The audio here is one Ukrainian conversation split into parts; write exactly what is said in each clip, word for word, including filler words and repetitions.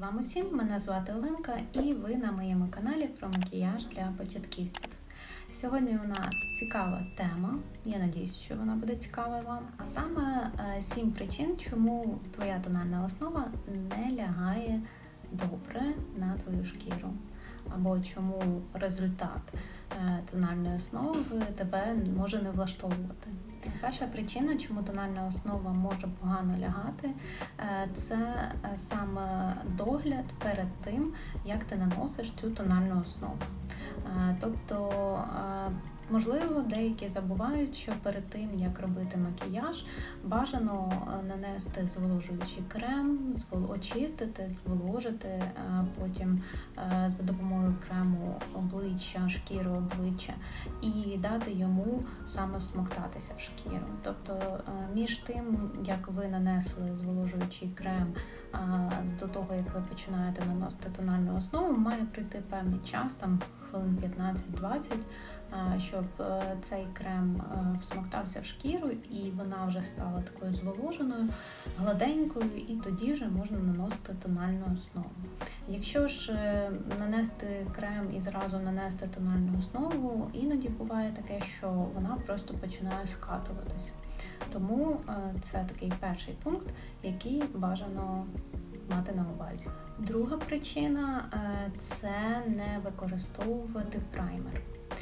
вам усім, мене звати Оленка і ви на моєму каналі про макіяж для початківців. Сьогодні у нас цікава тема, я надіюсь, що вона буде цікава вам, а саме сім причин, чому твоя тональна основа не лягає добре на твою шкіру, або чому результат тональної основи тебе може не влаштовувати. Перша причина, чому тональна основа може погано лягати, це саме догляд перед тим, як ти наносиш цю тональну основу. Тобто, можливо, деякі забувають, що перед тим, як робити макіяж, бажано нанести зволожуючий крем, очистити, зволожити, потім за допомогою крему обличчя, шкіру обличчя і дати йому саме всмоктатися в шкіру. Тобто, між тим, як ви нанесли зволожуючий крем, до того, як ви починаєте наносити тональну основу, має пройти певний час, там хвилин п'ятнадцять-двадцять, щоб цей крем всмоктався в шкіру і вона вже стала такою зволоженою, гладенькою, і тоді вже можна наносити тональну основу. Якщо ж нанести крем і зразу нанести тональну основу, іноді буває таке, що вона просто починає скатуватися. Тому це такий перший пункт, який бажано мати на увазі. Друга причина – це не використовувати праймер.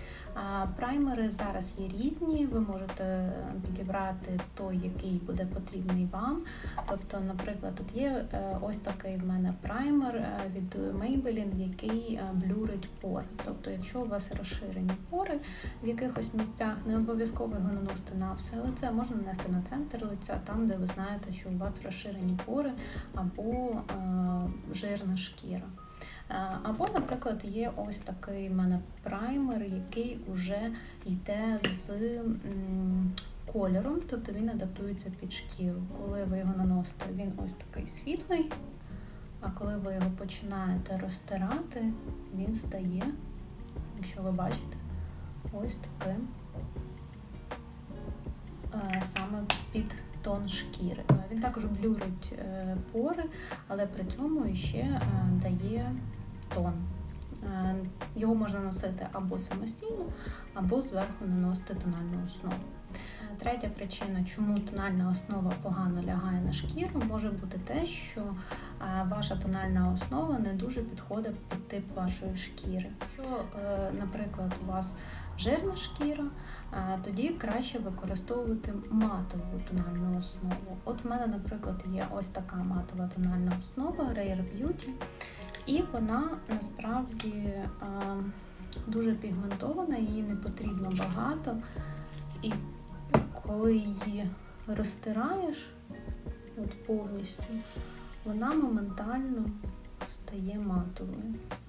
Праймери зараз є різні, ви можете підібрати той, який буде потрібний вам. Тобто, наприклад, тут є ось такий в мене праймер від Maybelline, який блюрить пори. Тобто, якщо у вас розширені пори в якихось місцях, не обов'язково його наносити на все лице, можна нанести на центр лиця, там, де ви знаєте, що у вас розширені пори або е, жирна шкіра. Або, наприклад, є ось такий в мене праймер, який вже йде з м, кольором, тобто він адаптується під шкіру. Коли ви його наносите, він ось такий світлий, а коли ви його починаєте розтирати, він стає, якщо ви бачите, ось таким а, саме під тон шкіри. Він також блюрить е, пори, але при цьому ще е, дає тон. Е, його можна носити або самостійно, або зверху наносити тональну основу. Е, третя причина, чому тональна основа погано лягає на шкіру, може бути те, що е, ваша тональна основа не дуже підходить під тип вашої шкіри. Якщо, е, наприклад, у вас жирна шкіра, тоді краще використовувати матову тональну основу. От в мене, наприклад, є ось така матова тональна основа Rare Beauty, і вона насправді дуже пігментована, її не потрібно багато, і коли її розтираєш от повністю, вона моментально стає матовою.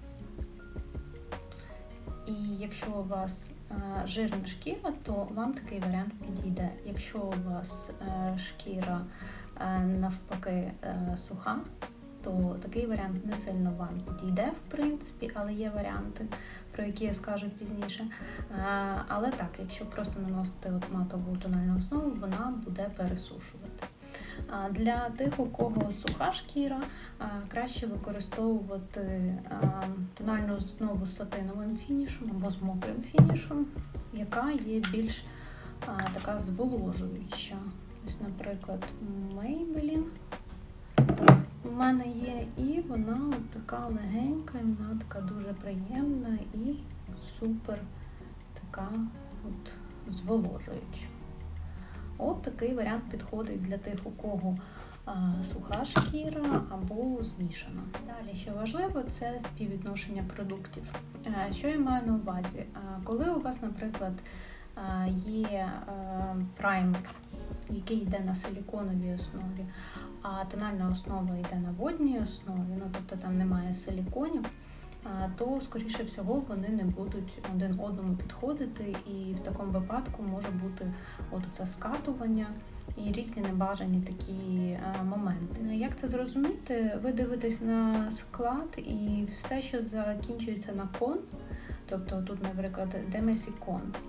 І якщо у вас е, жирна шкіра, то вам такий варіант підійде. Якщо у вас е, шкіра е, навпаки е, суха, то такий варіант не сильно вам підійде, в принципі, але є варіанти, про які я скажу пізніше. Е, але так, якщо просто наносити от матову тональну основу, вона буде пересушувати. Для тих, у кого суха шкіра, краще використовувати тональну основу з сатиновим фінішем або з мокрим фінішем, яка є більш така зволожуюча. Ось, наприклад, Maybelline у мене є, і вона от така легенька, вона така дуже приємна і супер така от зволожуюча. От такий варіант підходить для тих, у кого а, суха шкіра або змішана. Далі, що важливо, це співвідношення продуктів. А, що я маю на увазі? А, коли у вас, наприклад, а, є а, праймер, який йде на силіконовій основі, а тональна основа йде на водній основі, ну, тобто там немає силіконів, то, скоріше всього, вони не будуть один одному підходити, і в такому випадку може бути от це скатування і різні небажані такі моменти. Як це зрозуміти? Ви дивитесь на склад, і все, що закінчується на кон, тобто тут, наприклад, Demesicon,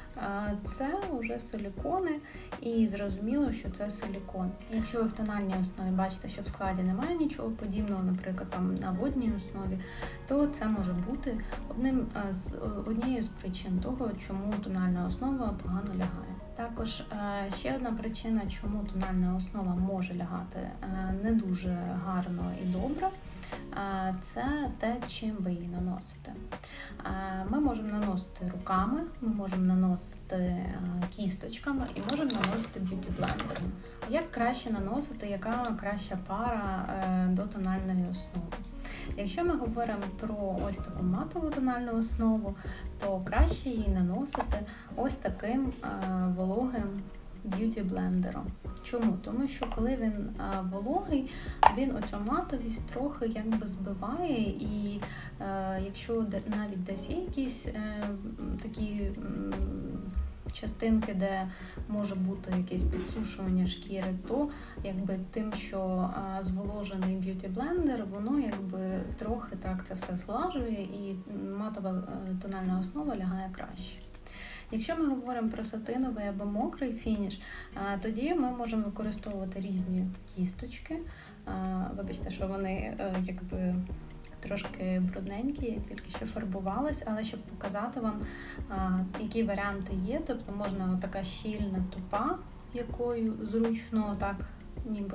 Це вже силікони, і зрозуміло, що це силікон. Якщо ви в тональній основі бачите, що в складі немає нічого подібного, наприклад, там на водній основі, то це може бути одним з однією з причин того, чому тональна основа погано лягає. Також ще одна причина, чому тональна основа може лягати не дуже гарно і добре, це те, чим ви її наносите. Ми можемо наносити руками, ми можемо наносити кісточками і можемо наносити б'юті-блендером. Як краще наносити, яка краща пара до тональної основи? Якщо ми говоримо про ось таку матову тональну основу, то краще її наносити ось таким вологим б'юті-блендером. Чому? Тому що коли він а, вологий, він оцю матовість трохи якби збиває, і е, якщо де, навіть десь є якісь е, такі м, частинки, де може бути якесь підсушування шкіри, то якби тим, що а, зволожений б'юті-блендер, воно якби трохи так це все зглажує, і матова е, тональна основа лягає краще. Якщо ми говоримо про сатиновий або мокрий фініш, тоді ми можемо використовувати різні кісточки. Вибачте, що вони якби трошки брудненькі, я тільки що фарбувалась, але щоб показати вам, які варіанти є. Тобто можна така щільна тупа, якою зручно так ніби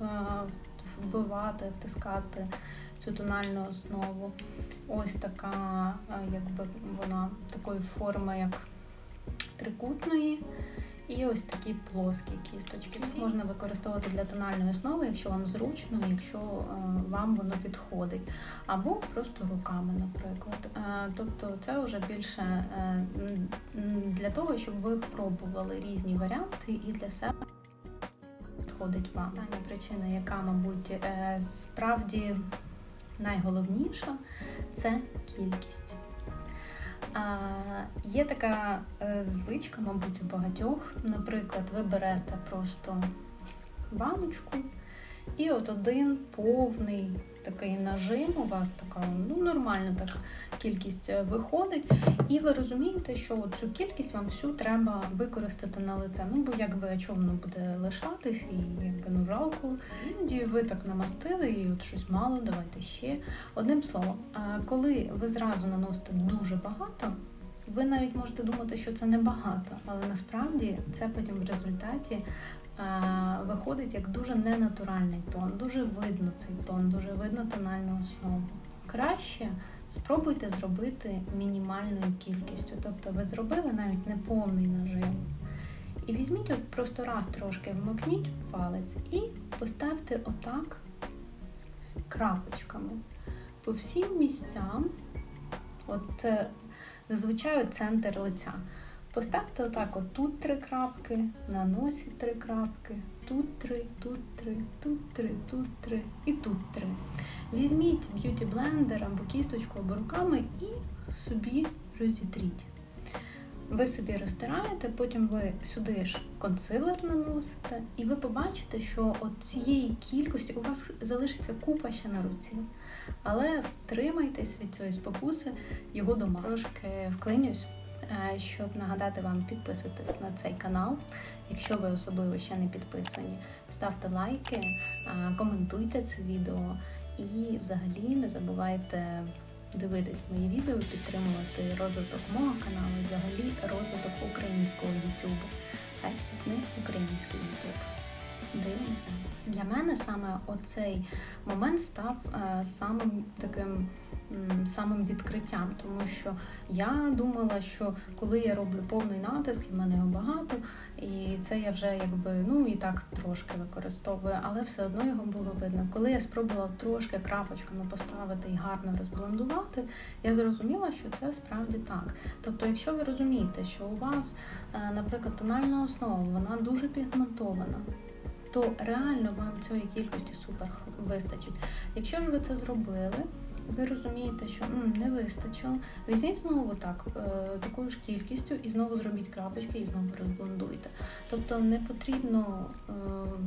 вбивати, втискати цю тональну основу. Ось така, якби вона такої форми, як трикутної, і ось такі плоскі кісточки. Всі можна використовувати для тональної основи, якщо вам зручно, якщо е, вам воно підходить. Або просто руками, наприклад. Е, тобто це вже більше е, для того, щоб ви пробували різні варіанти і для себе підходить вам. Остання причина, яка, мабуть, е, справді найголовніша, це кількість. А, є така е, звичка, мабуть, у багатьох. Наприклад, ви берете просто баночку і от один повний такий нажим у вас така, ну, нормально так кількість виходить, і ви розумієте, що цю кількість вам всю треба використати на лице. Ну, бо якби, а чому воно буде лишатись, і якби, ну, жалко. Іноді ви так намастили, і от щось мало, давайте ще. Одним словом, коли ви зразу наносите дуже багато, ви навіть можете думати, що це небагато, але насправді це потім в результаті а, виходить як дуже ненатуральний тон, дуже видно цей тон, дуже видно тональну основу. Краще спробуйте зробити мінімальною кількістю, тобто ви зробили навіть не повний нажим. І візьміть от просто раз трошки вмокніть палець і поставте отак крапочками по всім місцям, от це зазвичай центр лиця. Поставте отак, от тут три крапки, на носі три крапки, тут три, тут три, тут три, тут три і тут три. Візьміть б'юті-блендер або кісточку, або руками і собі розітріть. Ви собі розтираєте, потім ви сюди ж консилер наносите, і ви побачите, що от цієї кількості у вас залишиться купа ще на руці. Але втримайтесь від цієї спокуси його дома. Трошки вклинюсь, щоб нагадати вам підписуватись на цей канал. Якщо ви особливо ще не підписані, ставте лайки, коментуйте це відео і взагалі не забувайте дивитись мої відео, підтримувати розвиток мого каналу, взагалі розвиток українського ютубу. Хай не український ютуб. Дивимося. Для мене саме оцей момент став е, самим таким м, самим відкриттям, тому що я думала, що коли я роблю повний натиск, і в мене його багато, і це я вже якби, ну і так трошки використовую, але все одно його було видно. Коли я спробувала трошки крапочками поставити і гарно розблендувати, я зрозуміла, що це справді так. Тобто, якщо ви розумієте, що у вас, е, наприклад, тональна основа, вона дуже пігментована, то реально вам цієї кількості супер вистачить. Якщо ж ви це зробили, ви розумієте, що м, не вистачило, візьміть знову так, е, такою ж кількістю і знову зробіть крапочки і знову розблендуйте. Тобто не потрібно е,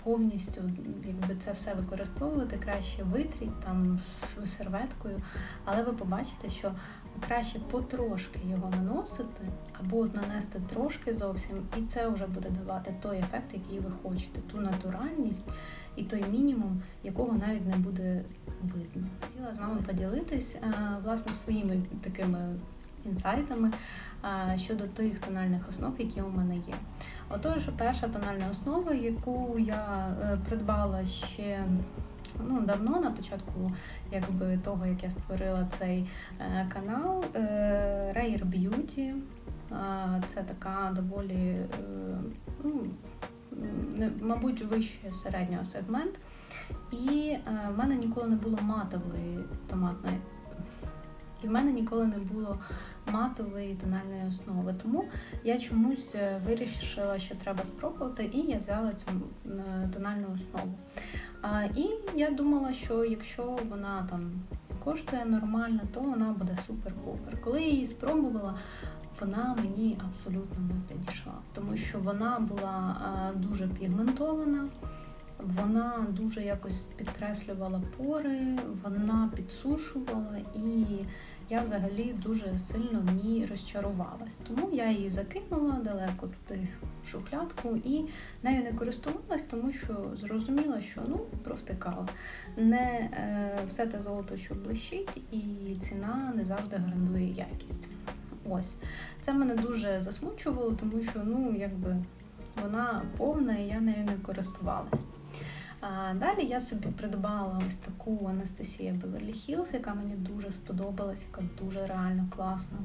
повністю якби, це все використовувати, краще витріть там серветкою, але ви побачите, що краще потрошки його наносити, або от нанести трошки зовсім, і це вже буде давати той ефект, який ви хочете, ту натуральність і той мінімум, якого навіть не буде видно. Хотіла з вами поділитись, власне, своїми такими інсайтами щодо тих тональних основ, які у мене є. Отож, перша тональна основа, яку я придбала ще ну, давно, на початку якби, того, як я створила цей е, канал, е, Rare Beauty. Е, це така доволі, е, ну, не, мабуть, вище середнього сегмент. І е, в мене ніколи не було матової томатної І в мене ніколи не було матової тональної основи, тому я чомусь вирішила, що треба спробувати, і я взяла цю тональну основу. А, і я думала, що якщо вона там коштує нормально, то вона буде супер-пупер. Коли я її спробувала, вона мені абсолютно не підійшла, тому що вона була а, дуже пігментована, вона дуже якось підкреслювала пори, вона підсушувала, і я взагалі дуже сильно в ній розчарувалась. Тому я її закинула далеко туди в шухлядку і нею не користувалась, тому що зрозуміла, що ну, провтикала. Не е, все те золото, що блищить, і ціна не завжди гарантує якість. Ось. Це мене дуже засмучувало, тому що ну, якби, вона повна, і я нею не користувалась. А далі я собі придбала ось таку Anastasia Beverly Hills, яка мені дуже сподобалась, яка дуже реально класна.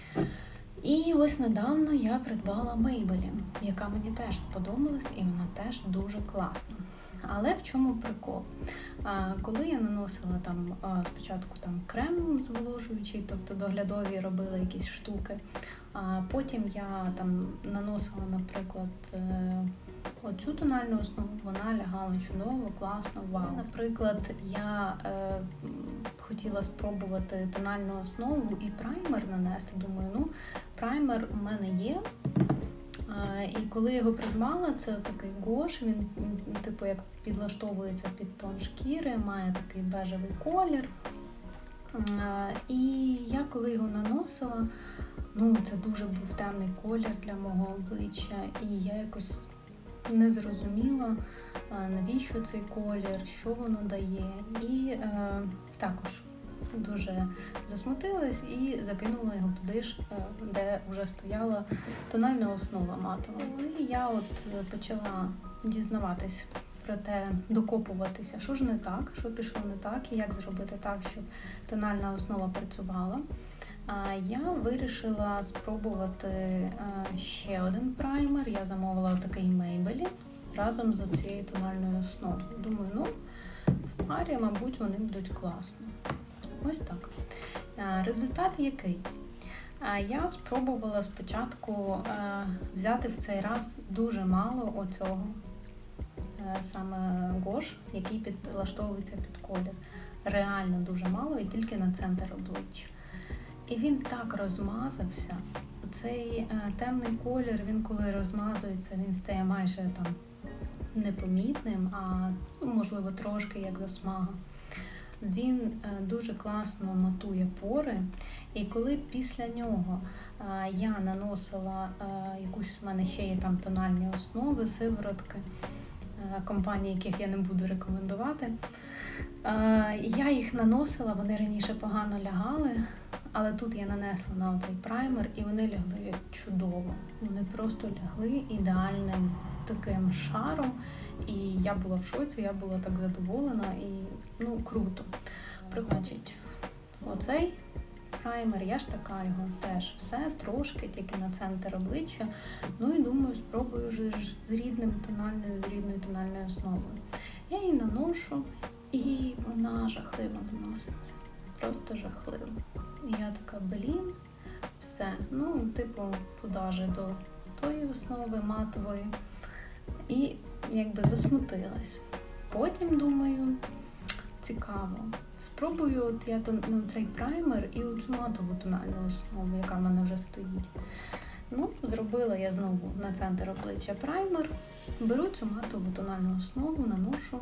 І ось недавно я придбала Maybelline, яка мені теж сподобалась, і вона теж дуже класна. Але в чому прикол? А, коли я наносила там а, спочатку там крем зволожуючий, тобто доглядові робила якісь штуки, а потім я там наносила, наприклад, е, оцю тональну основу, вона лягала чудово, класно, вау. Наприклад, я е, хотіла спробувати тональну основу і праймер нанести. Думаю, ну, праймер у мене є. І коли я його придбала, це такий гош, він типу як підлаштовується під тон шкіри, має такий бежевий колір. І я коли його наносила, ну це дуже був темний колір для мого обличчя, і я якось не зрозуміла, навіщо цей колір, що воно дає. І е, також дуже засмутилась і закинула його туди ж, де вже стояла тональна основа матова. І я от почала дізнаватись про те, докопуватися, що ж не так, що пішло не так, і як зробити так, щоб тональна основа працювала. Я вирішила спробувати ще один праймер. Я замовила такий Maybelline разом з цією тональною основою. Думаю, ну, в парі, мабуть, вони будуть класно. Ось так. Результат який? Я спробувала спочатку взяти в цей раз дуже мало оцього саме гош, який підлаштовується під колір. Реально дуже мало і тільки на центр обличчя. І він так розмазався. Цей темний колір, він коли розмазується, він стає майже там непомітним, а ну, можливо трошки як засмага. Він дуже класно матує пори, і коли після нього я наносила якусь, в мене ще є там тональні основи, сиворотки, компанії, яких я не буду рекомендувати, я їх наносила, вони раніше погано лягали, але тут я нанесла на оцей праймер, і вони лягли чудово. Вони просто лягли ідеальним таким шаром, і я була в шоці, я була так задоволена, і ну, круто. Приходить оцей праймер, я ж така його теж все, трошки, тільки на центр обличчя. Ну і думаю, спробую вже з рідним тональною, з рідною тональною основою. Я її наношу, і вона жахливо наноситься. Просто жахливо. І я така, блін, все. Ну, типу, куди же до тої основи матової. І якби засмутилась. Потім думаю, цікаво. Спробую от я ну, цей праймер і оцю матову тональну основу, яка в мене вже стоїть. Ну, зробила я знову на центр обличчя праймер. Беру цю матову тональну основу, наношу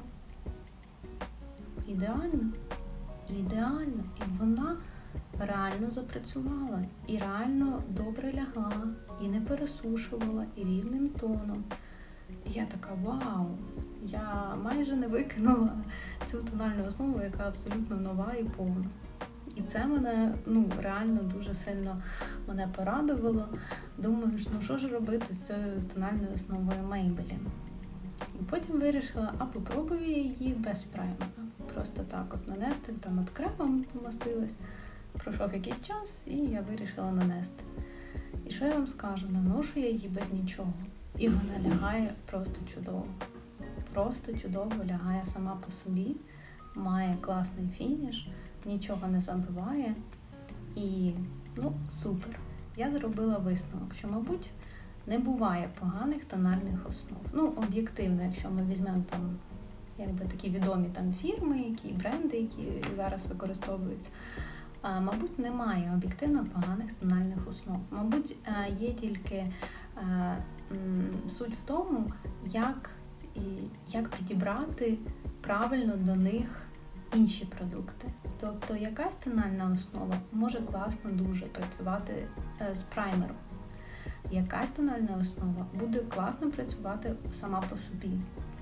ідеально, ідеально, і вона реально запрацювала, і реально добре лягла, і не пересушувала, і рівним тоном. І я така, вау, я майже не викинула цю тональну основу, яка абсолютно нова і повна. І це мене, ну, реально дуже сильно мене порадувало. Думаю, ну що ж робити з цією тональною основою Maybelline. І потім вирішила, а попробую її без праймера. Просто так от нанести, там от кремом помастилась. Пройшов якийсь час, і я вирішила нанести. І що я вам скажу, наношу я її без нічого. І вона лягає просто чудово. Просто чудово лягає сама по собі. Має класний фініш, нічого не забиває. І, ну, супер. Я зробила висновок, що, мабуть, не буває поганих тональних основ. Ну, об'єктивно, якщо ми візьмемо там, якби такі відомі там фірми, які бренди, які зараз використовуються. А, мабуть, немає об'єктивно поганих тональних основ. Мабуть, є тільки а, м, суть в тому, як, і, як підібрати правильно до них інші продукти. Тобто якась тональна основа може класно дуже працювати е, з праймером. Якась тональна основа буде класно працювати сама по собі.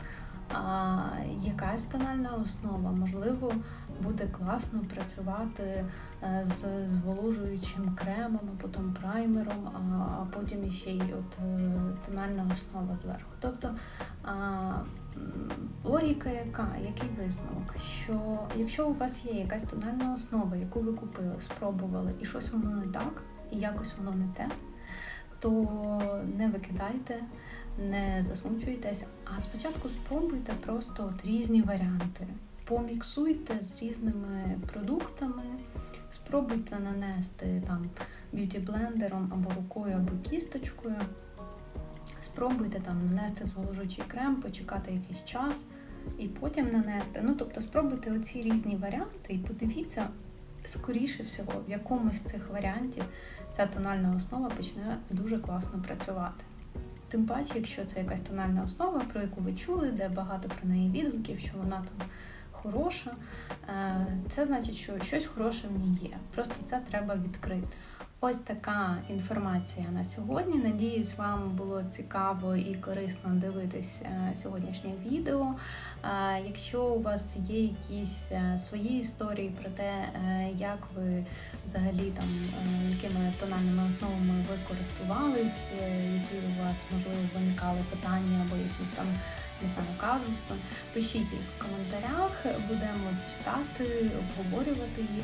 А якась тональна основа, можливо, буде класно працювати з зволожуючим кремом, а потім праймером, а потім ще й от тональна основа зверху. Тобто а, логіка яка, який висновок? Що якщо у вас є якась тональна основа, яку ви купили, спробували, і щось воно не так, і якось воно не те, то не викидайте, не засмучуйтесь, а спочатку спробуйте просто от різні варіанти. Поміксуйте з різними продуктами, спробуйте нанести там б'юті-блендером або рукою, або кісточкою. Спробуйте там нанести зволожуючий крем, почекати якийсь час і потім нанести. Ну, тобто спробуйте оці різні варіанти і подивіться, скоріше всього, в якомусь з цих варіантів ця тональна основа почне дуже класно працювати. Тим паче, якщо це якась тональна основа, про яку ви чули, де багато про неї відгуків, що вона там хороша, це значить, що щось хороше в ній є. Просто це треба відкрити. Ось така інформація на сьогодні. Надіюсь, вам було цікаво і корисно дивитись сьогоднішнє відео. Якщо у вас є якісь свої історії про те, як ви взагалі там, якими тональними основами ви користувались, які у вас, можливо, виникали питання або якісь там, не знаю, казуси, пишіть їх в коментарях, будемо читати, обговорювати їх.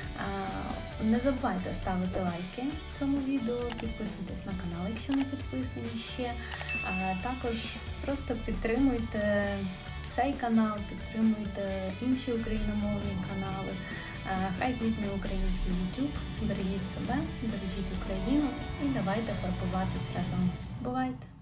Не забувайте ставити лайки цьому відео, підписуйтесь на канал, якщо не підписані ще. Також просто підтримуйте цей канал, підтримуйте інші україномовні канали. Хай квітне український YouTube. Бережіть себе, бережіть Україну і давайте фарбуватись разом. Бувайте!